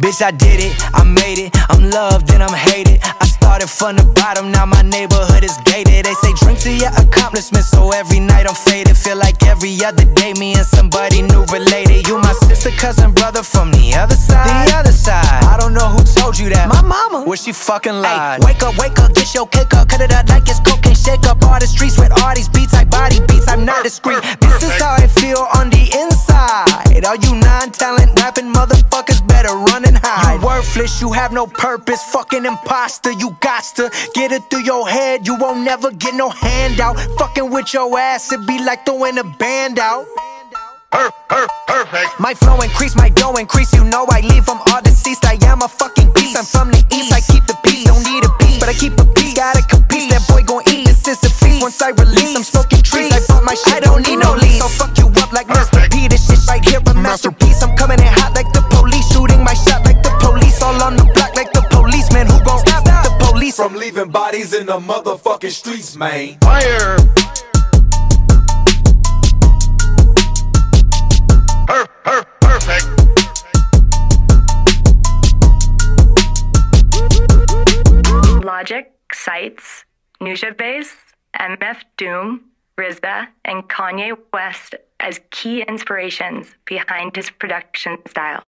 Bitch, I did it, I made it, I'm loved and I'm hated. I started from the bottom, now my neighborhood is gated. They say drink to your accomplishments, so every night I'm faded. Feel like every other day me and somebody new related. You my sister, cousin, brother from the other side. The other side, I don't know who told you that. My mama, well she fucking lied. Ay, wake up, get your cake up, cut it up like it's cocaine. Shake up all the streets with all these beats, like body beats. I'm not discreet, this is how I feel on the inside. All you non-talent rapping motherfuckers better run and hide. You worthless, you have no purpose, fucking imposter. You gots to get it through your head, you won't never get no handout. Fucking with your ass, it be like throwing a band out. Perfect. My flow increase, my dough increase. You know I leave them all deceased. I am a fucking beast, I'm from the east. I keep the peace, don't need a piece, but I keep a piece. Gotta compete, that boy gon' eat, this is a feast. Once I release, I'm smoking trees. I bought my shit, I don't need no lease. So fuck you up like Mr. P, this shit right here a masterpiece. I'm coming in hot like the police, shooting my shot like the police. All on the block like the policeman, who gon' stop the police from leaving bodies in the motherfucking streets, man. Fire! Perfect. Logic cites Nujabes, MF Doom, RZA, and Kanye West as key inspirations behind his production style.